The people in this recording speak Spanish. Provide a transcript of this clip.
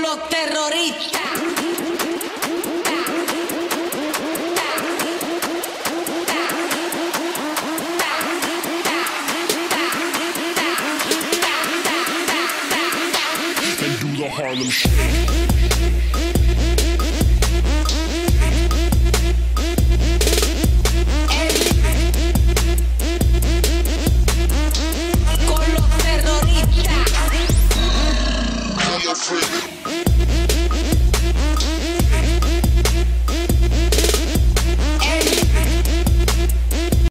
los terroristas. And do the Harlem Shake. Con los terroristas. Call your friend.